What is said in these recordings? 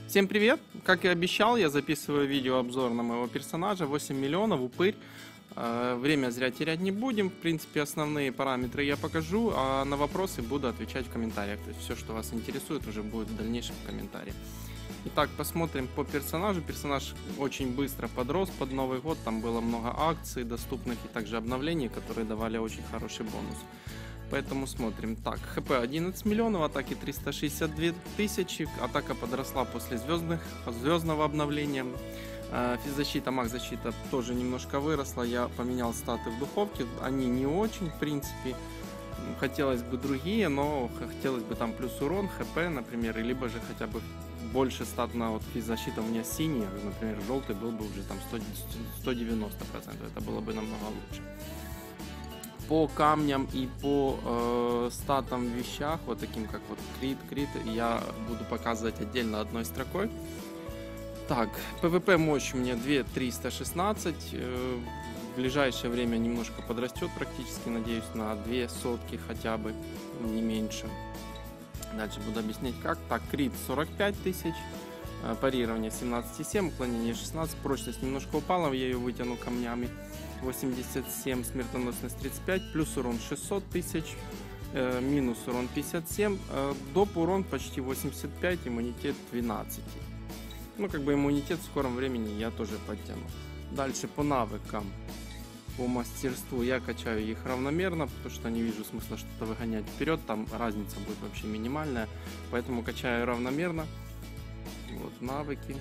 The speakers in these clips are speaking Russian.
Всем привет! Как и обещал, я записываю видеообзор на моего персонажа. 8 миллионов, упырь. Время зря терять не будем. В принципе, основные параметры я покажу, а на вопросы буду отвечать в комментариях. То есть все, что вас интересует, уже будет в дальнейшем в комментариях. Итак, посмотрим по персонажу. Персонаж очень быстро подрос под Новый год. Там было много акций доступных и также обновлений, которые давали очень хороший бонус. Поэтому смотрим. Так, хп 11 миллионов, атаки 362 тысячи. Атака подросла после звездного обновления. Физзащита, маг-защита тоже немножко выросла. Я поменял статы в духовке. Они не очень, в принципе. Хотелось бы другие, но хотелось бы там плюс урон, хп, например, либо же хотя бы больше стат на вот физзащита у меня синий, например, желтый был бы уже там 190%. Это было бы намного лучше. По камням и по статам в вещах, вот таким как вот крит, я буду показывать отдельно одной строкой. Так, PvP мощь у меня 2316, в ближайшее время немножко подрастет практически, надеюсь, на 2 сотки хотя бы, не меньше. Дальше буду объяснять как. Так, крит 45 тысяч, парирование 17,7, уклонение 16, прочность немножко упала, я ее вытяну камнями. 87, смертоносность 35, плюс урон 600 тысяч, минус урон 57, доп урон почти 85, иммунитет 12. Ну, как бы иммунитет в скором времени я тоже подтяну. Дальше по навыкам, по мастерству я качаю их равномерно, потому что не вижу смысла что-то выгонять вперед, там разница будет вообще минимальная, поэтому качаю равномерно. Вот навыки.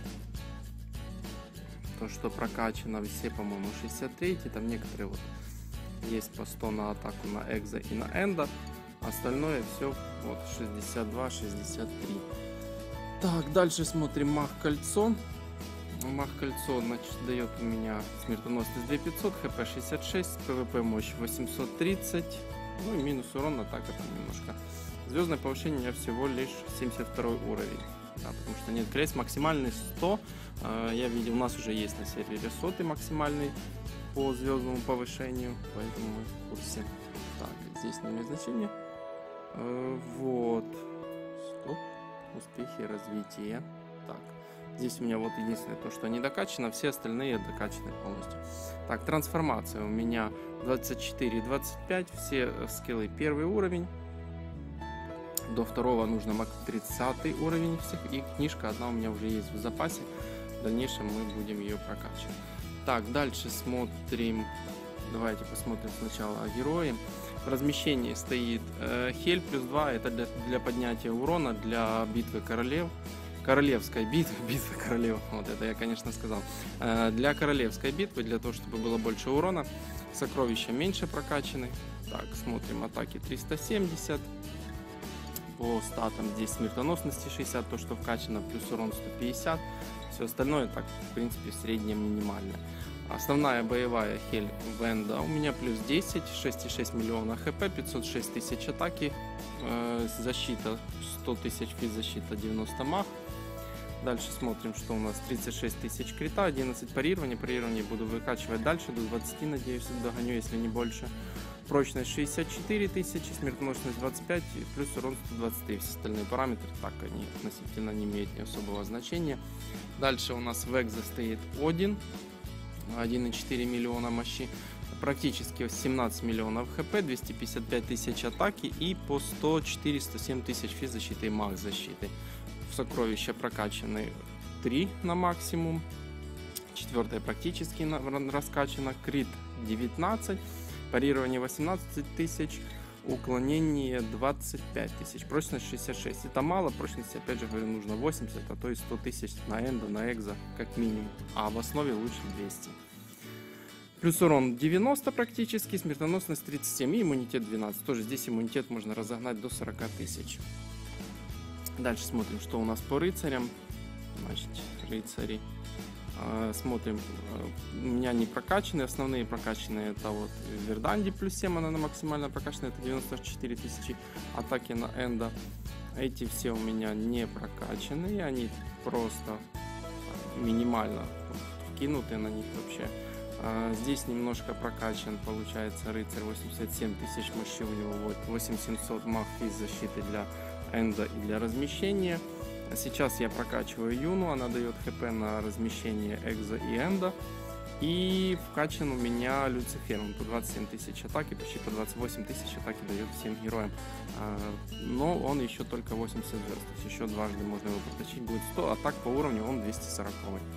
То, что прокачано, все, по-моему, 63, там некоторые вот есть по 100 на атаку, на экзо и на энда. Остальное все вот 62-63. Так, дальше смотрим маг-кольцо. Маг-кольцо, значит, дает у меня смертоносность 2500, хп 66, пвп мощь 830, ну и минус урон, атака там немножко. Звездное повышение у меня всего лишь 72 уровень. Да, потому что нет крейс, максимальный 100. Я видел, у нас уже есть на сервере 100 максимальный по звездному повышению, поэтому мы в курсе. Так, здесь не имеет значения. Вот. Стоп. Успехи развития. Так, здесь у меня вот единственное то, что не докачано, все остальные докачаны полностью. Так, трансформация у меня 24-25, все скиллы первый уровень. До второго нужно мак 30 уровень всех, и книжка одна у меня уже есть в запасе. В дальнейшем мы будем ее прокачивать. Так, дальше смотрим. Давайте посмотрим сначала о герое. В размещении стоит Хель плюс 2. Это для поднятия урона, для битвы королев. Королевской битвы, битвы королев. Вот это я, конечно, сказал. Для королевской битвы, для того, чтобы было больше урона. Сокровища меньше прокачаны. Так, смотрим атаки 370. По статам здесь смертоносности 60, то что вкачано, плюс урон 150. Все остальное так, в принципе, в среднем минимально. Основная боевая Хель Венда у меня плюс 10, 6,6 миллиона хп, 506 тысяч атаки, защита 100 тысяч, физзащита 90 маг. Дальше смотрим, что у нас 36 тысяч крита, 11 парирования. Парирование буду выкачивать дальше, до 20, надеюсь, догоню, если не больше. Прочность 64 тысячи, смертоносность 25, плюс урон 123. Все остальные параметры, так, они относительно не имеют ни особого значения. Дальше у нас в экзо стоит Один, 1,4 миллиона мощи, практически 17 миллионов хп, 255 тысяч атаки и по 104-107 тысяч физзащиты и маг защиты. В сокровища прокачаны 3 на максимум, 4 практически раскачано, крит 19, парирование 18 тысяч, уклонение 25 тысяч, прочность 66. Это мало, прочности, опять же говорю, нужно 80, а то и 100 тысяч на эндо, на экзо как минимум, а в основе лучше 200. Плюс урон 90 практически, смертоносность 37 и иммунитет 12. Тоже здесь иммунитет можно разогнать до 40 тысяч. Дальше смотрим, что у нас по рыцарям. Значит, рыцари. Смотрим, у меня не прокачаны, основные прокачанные это вот Верданди плюс 7, она на максимально прокачана, это 94 тысячи атаки на энда. Эти все у меня не прокачанные, они просто минимально вкинуты на них вообще. Здесь немножко прокачан, получается, рыцарь, 87 тысяч мощи у него, вот 8700 маг физ защиты для энда и для размещения. Сейчас я прокачиваю Юну, она дает хп на размещение Экза и Энда. И вкачан у меня Люцифер, он по 27 тысяч атаки, почти по 28 тысяч атаки дает всем героям. Но он еще только 80 звезд, то есть еще дважды можно его протащить, будет 100, а так по уровню он 240.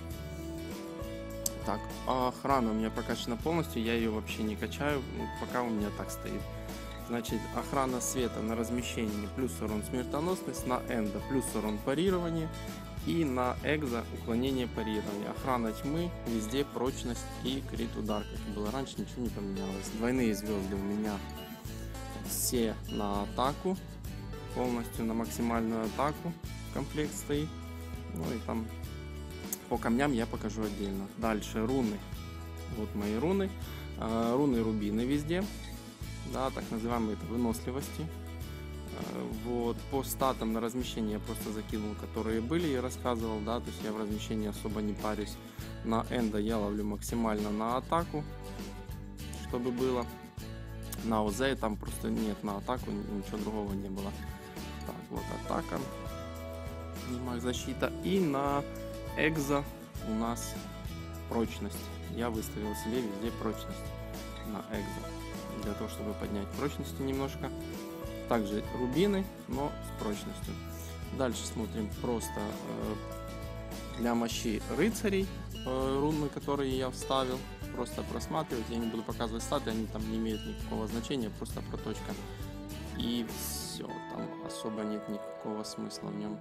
Так, охрана у меня прокачана полностью, я ее вообще не качаю, пока у меня так стоит. Значит, охрана света на размещении плюс урон смертоносность, на Энда плюс урон парирование. И на Экза уклонение парирования. Охрана тьмы, везде прочность и крит удар. Как и было раньше, ничего не поменялось. Двойные звезды у меня все на атаку. Полностью на максимальную атаку комплект стоит. Ну и там по камням я покажу отдельно. Дальше руны. Вот мои руны. Руны рубины везде. Да, так называемые это выносливости. Вот, по статам на размещение я просто закинул, которые были, и рассказывал, да, то есть я в размещении особо не парюсь. На Энда я ловлю максимально на атаку, чтобы было. На ОЗ там просто нет на атаку, ничего другого не было. Так, вот атака, маг защита. И на Экза у нас прочность. Я выставил себе везде прочность на Экза, для того, чтобы поднять прочности немножко. Также рубины, но с прочностью. Дальше смотрим просто для мощи рыцарей руны, которые я вставил. Просто просматривать, я не буду показывать статы, они там не имеют никакого значения, просто проточка. И все, там особо нет никакого смысла в нем.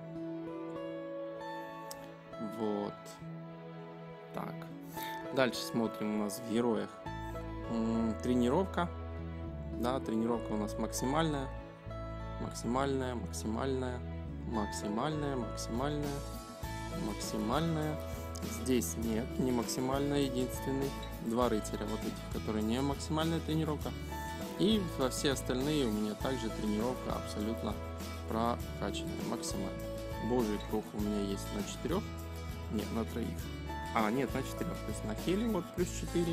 Вот. Так. Дальше смотрим у нас в героях. Тренировка. Да, тренировка у нас максимальная. Максимальная, максимальная, максимальная, максимальная, максимальная. Здесь нет, не максимальная, единственный. Два рыцаря вот этих, которые не максимальная тренировка. И во все остальные у меня также тренировка абсолютно прокачанная, максимальная. Божий круг у меня есть на 4, нет, на 3. Нет, на 4, то есть на Хеле вот плюс 4,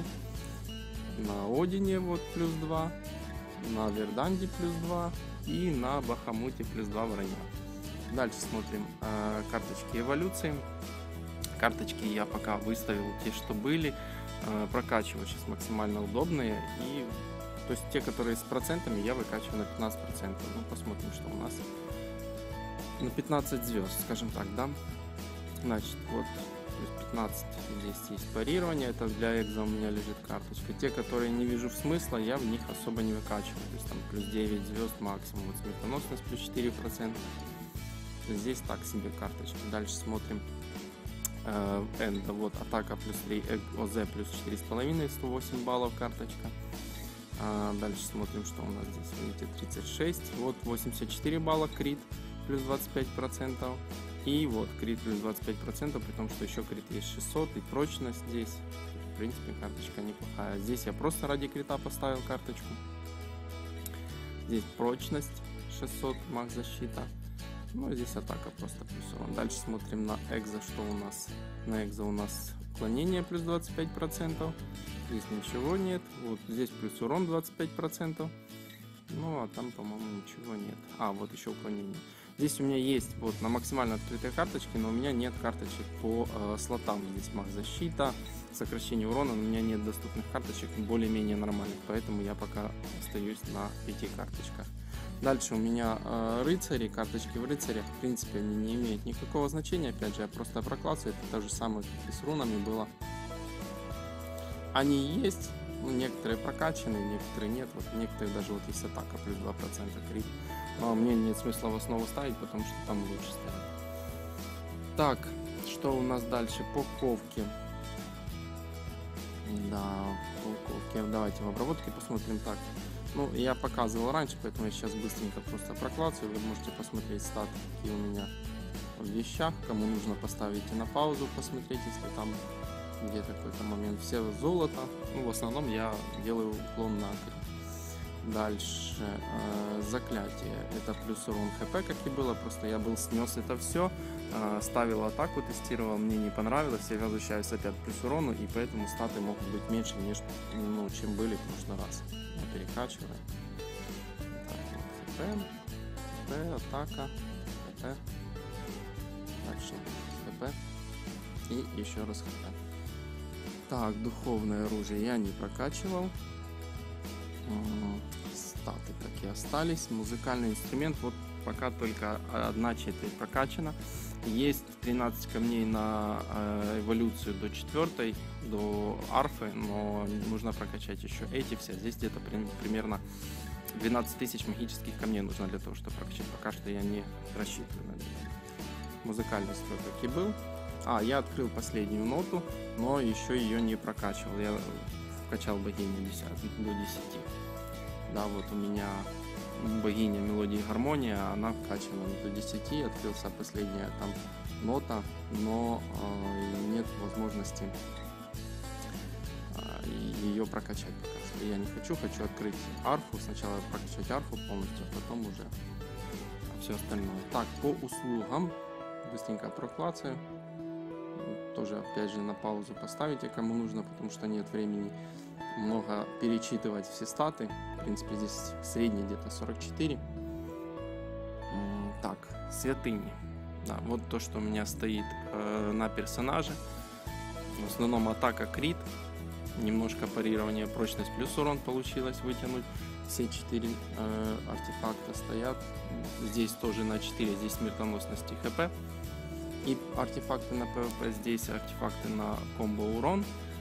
на Одине вот плюс 2, на Верданде плюс 2 и на Бахамуте плюс 2 вранья. Дальше смотрим карточки эволюции. Карточки я пока выставил те, что были. Прокачиваю сейчас максимально удобные. И то есть те, которые с процентами, я выкачиваю на 15%. Ну, посмотрим, что у нас. На 15 звезд, скажем так, да. Значит, вот плюс 15 здесь есть парирование. Это для Экза у меня лежит карточка. Те, которые не вижу смысла, я в них особо не выкачиваю. То есть там плюс 9 звезд максимум. Вот смертоносность плюс 4%. Здесь так себе карточки. Дальше смотрим. Энда, вот атака плюс 3, ОЗ плюс 4,5, 108 баллов карточка. Дальше смотрим, что у нас здесь. Видите, 36, вот 84 балла крит плюс 25%. И вот крит плюс 25%, при том, что еще крит есть 600 и прочность здесь. В принципе, карточка неплохая. Здесь я просто ради крита поставил карточку. Здесь прочность 600, макс защита. Ну, здесь атака просто плюс урон. Дальше смотрим на Экза, что у нас. На Экза у нас уклонение плюс 25%. Здесь ничего нет. Вот здесь плюс урон 25%. Ну, а там, по-моему, ничего нет. Вот еще уклонение. Здесь у меня есть вот на максимально открытой карточке, но у меня нет карточек по слотам. Здесь макс защита, сокращение урона. У меня нет доступных карточек более-менее нормальных. Поэтому я пока остаюсь на 5 карточках. Дальше у меня рыцари, карточки в рыцарях, в принципе, они не имеют никакого значения. Опять же, я просто про классы, это то же самое, как и с рунами было. Они есть, ну, некоторые прокачаны, некоторые нет. Вот некоторые даже вот есть атака плюс 2% крит. Но мне нет смысла в основу ставить, потому что там лучше стоит. Так, что у нас дальше по ковке? Да, по ковке. Давайте в обработке посмотрим так. Ну, я показывал раньше, поэтому я сейчас быстренько просто проклацаю. Вы можете посмотреть статы, какие у меня в вещах. Кому нужно, поставите на паузу, посмотреть, если там где-то какой-то момент. Все золото. Ну, в основном я делаю уклон на крит. Дальше заклятие. Это плюс урон хп, как и было. Просто я снес это все. Ставил атаку, тестировал, мне не понравилось. Я возвращаюсь опять плюс урону, и поэтому статы могут быть меньше, чем были в прошлый раз. Перекачиваем. Так, вот, хп, атака, хп. Дальше ХП. И еще раз ХП. Так, духовное оружие я не прокачивал. Статы так и остались. Музыкальный инструмент, вот пока только 1/4 прокачана. Есть 13 камней на эволюцию до 4, до арфы, но нужно прокачать еще эти все. Здесь где-то примерно 12 тысяч магических камней нужно для того, чтобы прокачать. Пока что я не рассчитываю на это. Музыкальный строй как и был. Я открыл последнюю ноту, но еще ее не прокачивал. Я вкачал богиню до 10. Да, вот у меня богиня мелодии и гармония, она вкачана до 10, открылся последняя там нота, но нет возможности ее прокачать пока что. Я не хочу открыть арфу, сначала прокачать арфу полностью, а потом уже все остальное. Так, по услугам быстренько проклацаю. Тоже опять же на паузу поставите, кому нужно, потому что нет времени много перечитывать все статы. В принципе, здесь средний где-то 44. Так, святыни. Да, вот то, что у меня стоит на персонаже. В основном атака крит. Немножко парирование, прочность плюс урон получилось вытянуть. Все 4 артефакта стоят. Здесь тоже на 4, здесь смертоносность и ХП. И артефакты на ПВП, здесь артефакты на комбо урон.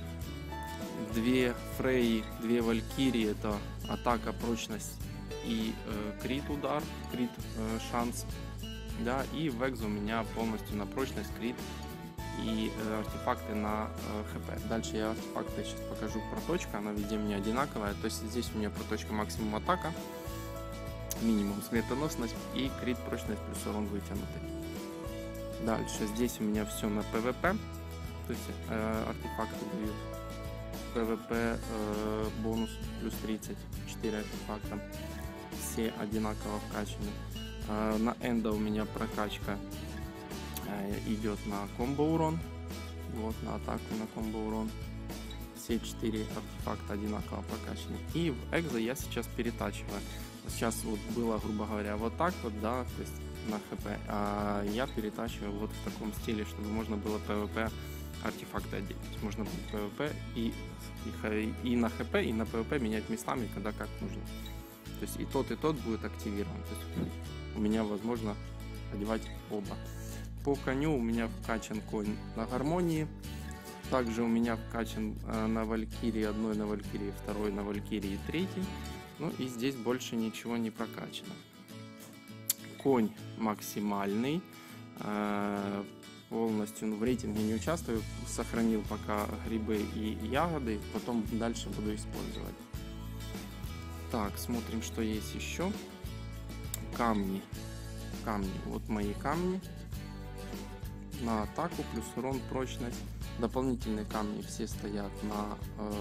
2 Фреи, 2 Валькирии, это атака, прочность и крит удар, крит шанс. Да, и в Экзо у меня полностью на прочность, крит и артефакты на ХП. Дальше я артефакты сейчас покажу. Проточка, она везде у меня одинаковая. То есть здесь у меня проточка максимум атака, минимум смертоносность и крит, прочность плюс урон вытянутый. Дальше здесь у меня все на ПВП. То есть артефакты дают ПВП бонус плюс 30, 4 артефакта, все одинаково вкачаны. На энда у меня прокачка идет на комбо урон, вот на атаку на комбо урон, все 4 артефакта одинаково прокачаны. И в экзо я сейчас перетачиваю. Сейчас вот было, грубо говоря, вот так вот, да, то есть на хп, а я перетачиваю вот в таком стиле, чтобы можно было ПВП артефакты одеть. То есть можно будет ПВП и на ХП, и на ПВП менять местами, когда как нужно. То есть и тот будет активирован. То есть у меня возможно одевать оба. По коню у меня вкачан конь на гармонии. Также у меня вкачан на Валькирии 1, на Валькирии 2, на Валькирии 3. Ну и здесь больше ничего не прокачано. Конь максимальный. Полностью в рейтинге не участвую, сохранил пока грибы и ягоды, потом дальше буду использовать. Так, смотрим, что есть еще. Камни, вот мои камни на атаку плюс урон, прочность. Дополнительные камни все стоят на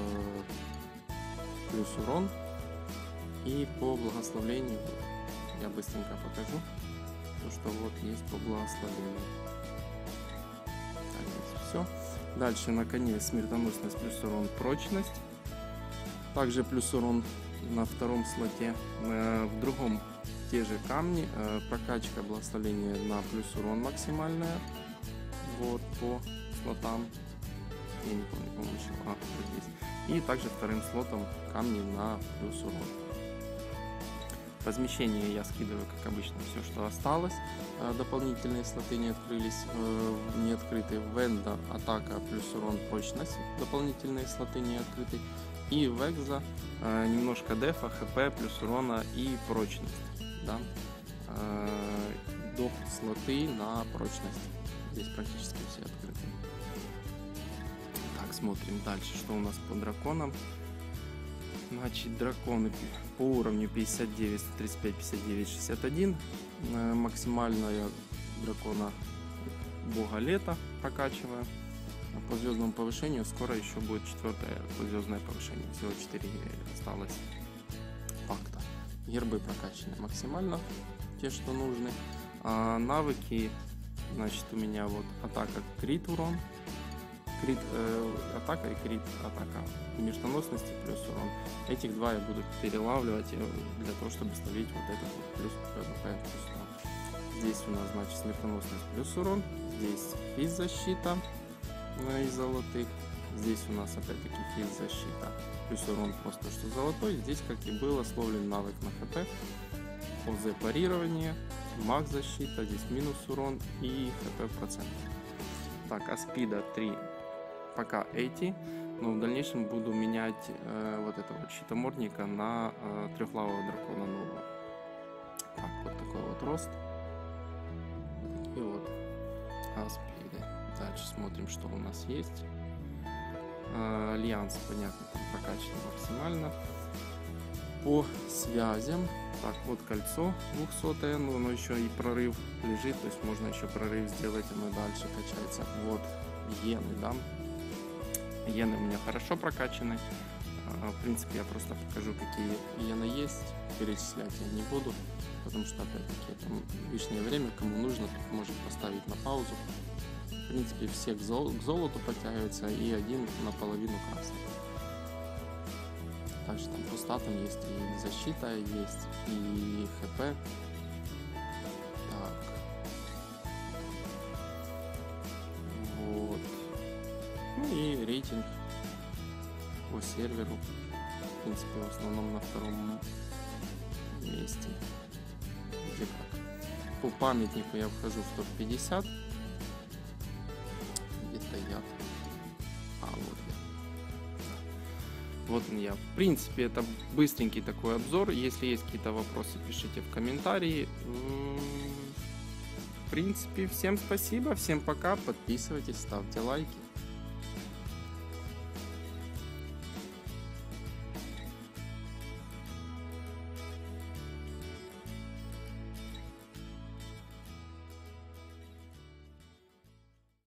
плюс урон. И по благословению я быстренько покажу то, что вот есть по благословению. Все. Дальше на коне смертоносность плюс урон, прочность. Также плюс урон на втором слоте. В другом те же камни. Прокачка благословения на плюс урон максимальная. Вот по слотам. Я не помню, по-моему, еще. Вот здесь. И также вторым слотом камни на плюс урон. Возмещение я скидываю, как обычно, все, что осталось. Дополнительные слоты не открылись, не открыты. Венда, атака плюс урон, прочность. Дополнительные слоты не открыты. И в экзо немножко дефа, хп плюс урона и прочность. Да? Доп слоты на прочность. Здесь практически все открыты. Так, смотрим дальше, что у нас по драконам. Значит, драконы по уровню 59, 135, 59, 61. Максимальная дракона бога лета прокачиваю. По звездному повышению скоро еще будет 4-е звездное повышение. Всего 4 осталось факта. Гербы прокачаны максимально, те, что нужны. А навыки, значит, у меня вот атака крит урон. Крит атака и крит атака смертоносности плюс урон. Этих два я буду перелавливать для того, чтобы словить вот этот вот плюс ПВП плюс урон. Здесь у нас, значит, смертоносность плюс урон. Здесь физзащита из золотых. Здесь у нас опять-таки физзащита. Плюс урон просто что золотой. Здесь, как и было, словлен навык на хп. ОЗ парирование, маг защита, здесь минус урон и хп в процентах. Так, а спида 3 пока эти, но в дальнейшем буду менять вот этого щитомордника на трехлавого дракона нового. Так, вот такой вот рост. И вот аспиды. Дальше смотрим, что у нас есть. Альянс, понятно, там прокачан максимально. По связям. Так, вот кольцо 200, но оно еще и прорыв лежит, то есть можно еще прорыв сделать, оно дальше качается. Вот иены, да. Иены у меня хорошо прокачаны. В принципе, я просто покажу, какие иены есть. Перечислять я не буду, потому что, опять-таки, это лишнее время. Кому нужно, тот может поставить на паузу. В принципе, все к золоту подтягиваются, и один наполовину красный. Также там по статам есть и защита, есть и хп. Так. Вот. Ну и рейтинг по серверу. В принципе, в основном на втором месте. Где как. По памятнику я вхожу в топ-50. Где-то я. Вот я. Вот он я. В принципе, это быстренький такой обзор. Если есть какие-то вопросы, пишите в комментарии. В принципе, всем спасибо, всем пока. Подписывайтесь, ставьте лайки.